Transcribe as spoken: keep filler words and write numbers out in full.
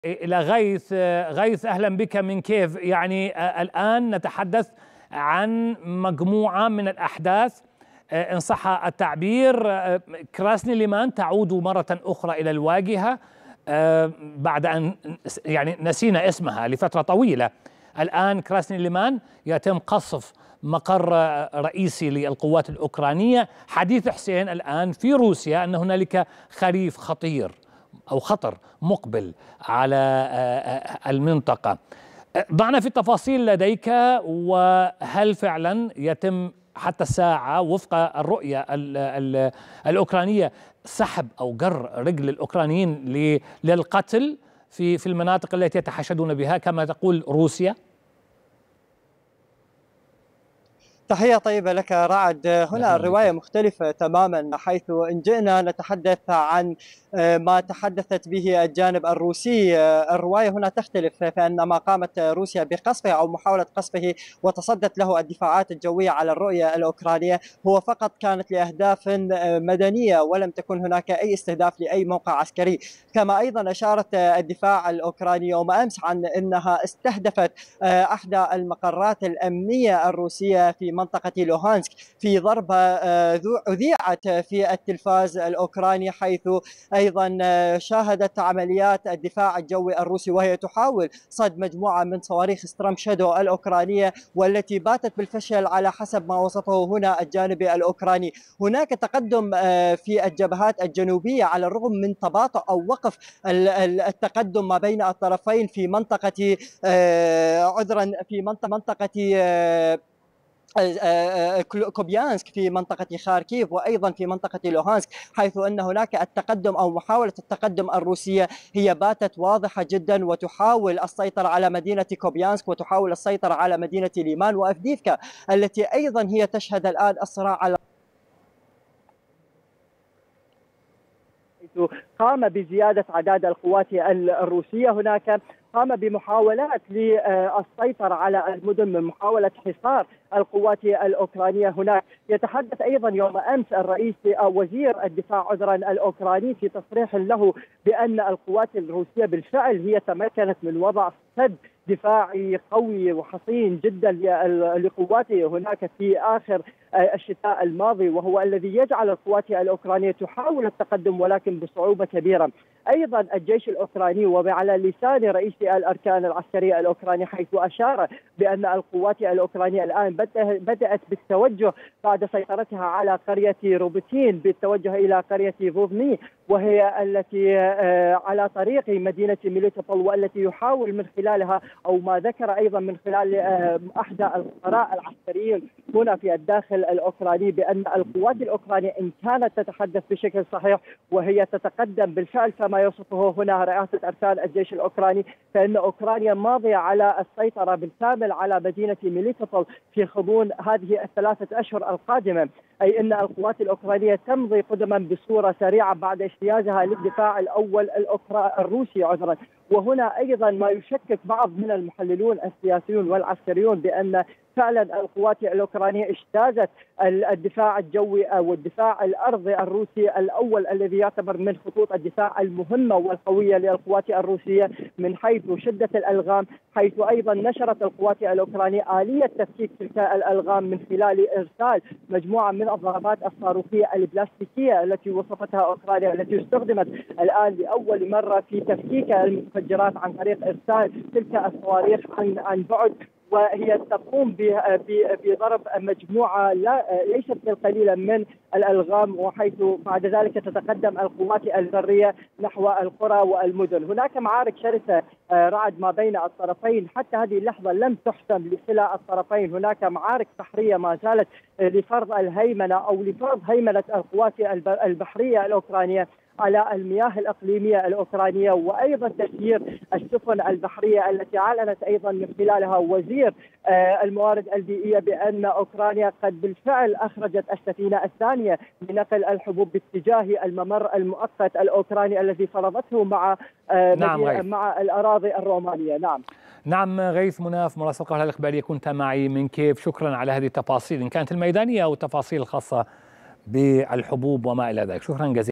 إلى غيث. غيث، أهلا بك من كييف. يعني الآن نتحدث عن مجموعة من الأحداث إن صح التعبير. كراسني ليمان تعود مرة أخرى إلى الواجهة بعد أن يعني نسينا اسمها لفترة طويلة. الآن كراسني ليمان يتم قصف مقر رئيسي للقوات الأوكرانية. حديث حسين الآن في روسيا أن هنالك خريف خطير أو خطر مقبل على المنطقة. ضعنا في التفاصيل لديك، وهل فعلا يتم حتى الساعة وفق الرؤية الأوكرانية سحب أو جر رجل الأوكرانيين للقتل في في المناطق التي يتحاشدون بها كما تقول روسيا؟ تحية طيبة لك رعد. هنا الرواية مختلفة تماما، حيث إن جئنا نتحدث عن ما تحدثت به الجانب الروسي، الرواية هنا تختلف، فإن ما قامت روسيا بقصفه أو محاولة قصفه وتصدت له الدفاعات الجوية على الرؤية الأوكرانية هو فقط كانت لأهداف مدنية، ولم تكن هناك أي استهداف لأي موقع عسكري. كما أيضا أشارت الدفاع الأوكراني يوم أمس عن أنها استهدفت أحدى المقرات الأمنية الروسية في منطقة لوهانسك في ضربة أذيعت في التلفاز الأوكراني، حيث أيضا شاهدت عمليات الدفاع الجوي الروسي وهي تحاول صد مجموعة من صواريخ سترام شادو الأوكرانية، والتي باتت بالفشل على حسب ما وصفه هنا الجانب الأوكراني. هناك تقدم في الجبهات الجنوبية على الرغم من تباطؤ أو وقف التقدم ما بين الطرفين في منطقة عذرا في منطقة كوبيانسك في منطقة خاركيف، وأيضا في منطقة لوهانسك، حيث أن هناك التقدم أو محاولة التقدم الروسية هي باتت واضحة جدا، وتحاول السيطرة على مدينة كوبيانسك وتحاول السيطرة على مدينة ليمان وأفديفكا التي أيضا هي تشهد الآن الصراع على قام بزيادة أعداد القوات الروسية. هناك قام بمحاولات للسيطرة على المدن من محاولة حصار القوات الأوكرانية هناك. يتحدث أيضا يوم أمس الرئيس أو وزير الدفاع عذرا الأوكراني في تصريح له بأن القوات الروسية بالفعل هي تمكنت من وضع سد دفاعي قوي وحصين جدا لقواته هناك في آخر الشتاء الماضي، وهو الذي يجعل القوات الأوكرانية تحاول التقدم ولكن بصعوبة كبيرة. أيضا الجيش الأوكراني وعلى لسان رئيس الأركان العسكرية الأوكراني، حيث أشار بأن القوات الأوكرانية الآن بدأت بالتوجه بعد سيطرتها على قرية روبوتين بالتوجه إلى قرية فوفني، وهي التي على طريق مدينة ميليتوبول، والتي يحاول من خلالها أو ما ذكر أيضا من خلال أحد الخبراء العسكريين هنا في الداخل الأوكراني بأن القوات الأوكرانية إن كانت تتحدث بشكل صحيح وهي تتقدم بالفعل كما يوصفه هنا رئاسة أركان الجيش الأوكراني، فإن أوكرانيا ماضية على السيطرة بالكامل على مدينة ميليتوبول في غضون هذه الثلاثة أشهر القادمة، أي أن القوات الأوكرانية تمضي قدما بصورة سريعة بعد اجتيازها للدفاع الأول الروسي عذرا. وهنا أيضا ما يشكك بعض من المحللون السياسيون والعسكريون بأن فعلا القوات الأوكرانية اجتازت الدفاع الجوي أو الدفاع الأرضي الروسي الأول الذي يعتبر من خطوط الدفاع المهمة والقوية للقوات الروسية من حيث شدة الألغام، حيث أيضا نشرت القوات الأوكرانية آلية تفكيك تلك الألغام من خلال إرسال مجموعة من الضربات الصاروخية البلاستيكية التي وصفتها أوكرانيا، التي استخدمت الآن لأول مرة في تفكيك المفجرات عن طريق إرسال تلك الصواريخ عن عن بعد، وهي تقوم بضرب مجموعة لا ليست بالقليلة من الألغام، وحيث بعد ذلك تتقدم القوات البرية نحو القرى والمدن. هناك معارك شرسة رعد ما بين الطرفين، حتى هذه اللحظة لم تحسم لكلا الطرفين. هناك معارك بحرية ما زالت لفرض الهيمنة أو لفرض هيمنة القوات البحرية الأوكرانية على المياه الإقليمية الأوكرانية، وأيضا تسيير السفن البحرية التي أعلنت أيضا من خلالها وزير الموارد البيئية بأن أوكرانيا قد بالفعل أخرجت السفينة الثانية لنقل الحبوب باتجاه الممر المؤقت الأوكراني الذي فرضته مع نعم مع الأراضي الرومانية. نعم نعم غيث مناف، مراسل القاهرة الإخبارية، كنت معي من كييف. شكرا على هذه التفاصيل إن كانت الميدانية أو التفاصيل الخاصة بالحبوب وما إلى ذلك. شكرا جزيلا.